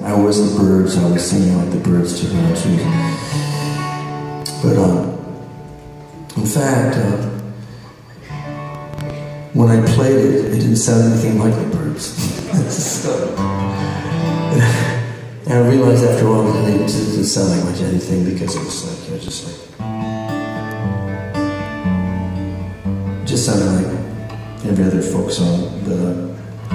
I was the Byrds, I was singing like the Byrds to her too. But in fact, when I played it, it didn't sound anything like the Byrds. And I realized after a while that it didn't sound like much anything because it was like, you know, just like, it just sounded like every other folk song. But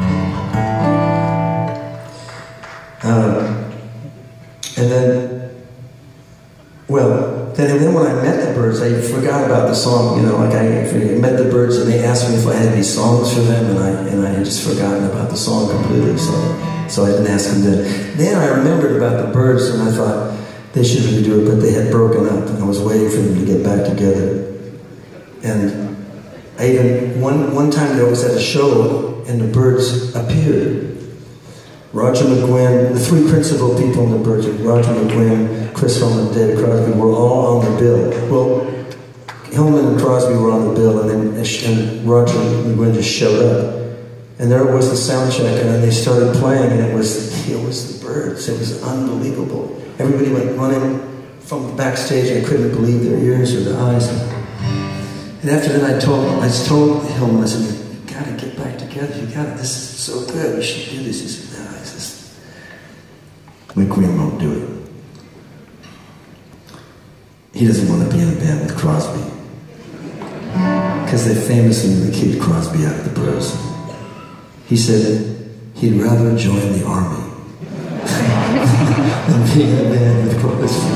and then, well, then when I met the Byrds, I forgot about the song. You know, like I met the Byrds and they asked me if I had any songs for them, and I had just forgotten about the song completely. So I didn't ask them then. Then I remembered about the Byrds, and I thought they should really do it, but they had broken up, and I was waiting for them to get back together. And I even one time I was at a show, and the Byrds appeared. Roger McGuinn, the three principal people in the Byrds, Roger McGuinn, Chris Hillman, and David Crosby, were all on the bill. Well, Hillman and Crosby were on the bill, and Roger McGuinn just showed up. And there was the sound check, and then they started playing, and it was the Byrds. It was unbelievable. Everybody went running from the backstage, and couldn't believe their ears or their eyes. And after that, I told Hillman, I said, "You gotta get back together. You gotta. This is so good. You should do this." He said, "No, McGuinn won't do it. He doesn't want to be in a band with Crosby because they famously kicked Crosby out of the Byrds. He said he'd rather join the army than be in a band with Crosby."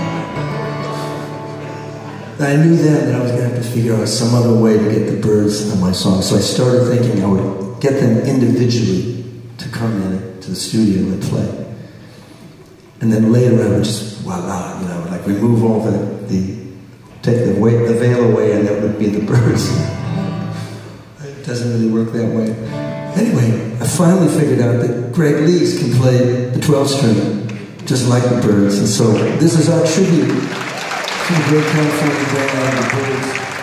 I knew then that I was going to have to figure out some other way to get the Byrds on my song. So I started thinking I would get them individually to come in to the studio and play. And then later I would just, voila, you know, like remove all take the veil away, and that would be the Byrds. It doesn't really work that way. Anyway, I finally figured out that Greg Lees can play the 12-string just like the Byrds. And so this is our tribute to the great California band, the Byrds.